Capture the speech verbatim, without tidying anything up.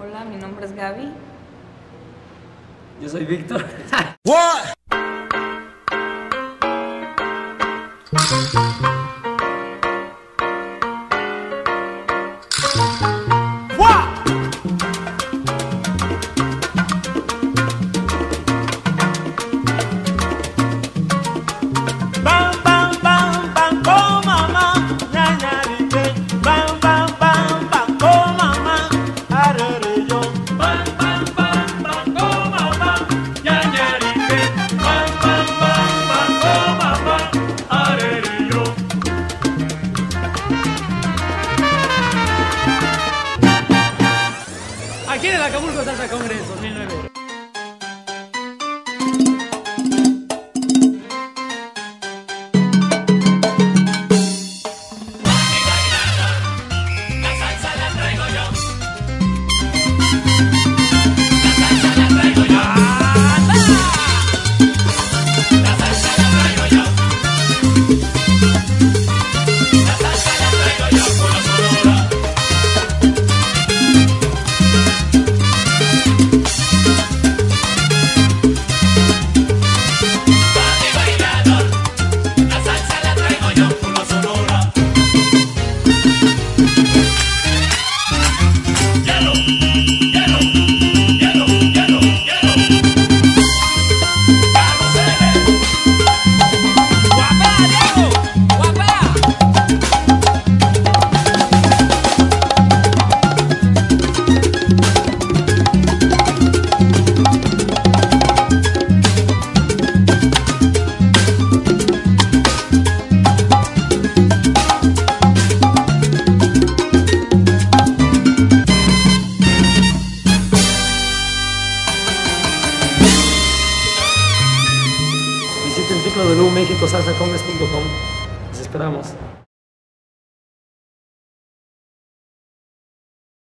Hola, mi nombre es Gaby. Yo soy Víctor. What? Aquí en el Acapulco Salsa Congress dos mil nueve. Visiten w w w punto mexico salsa congress punto com. Les esperamos.